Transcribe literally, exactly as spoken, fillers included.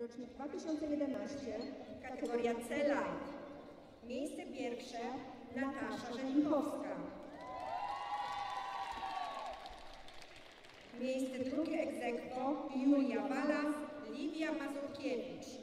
rocznik dwa tysiące jedenaście, kategoria C-Light. Miejsce pierwsze Natasza Żelichowska. Miejsce drugie ex aequo Julia Walas, Lidia Mazurkiewicz.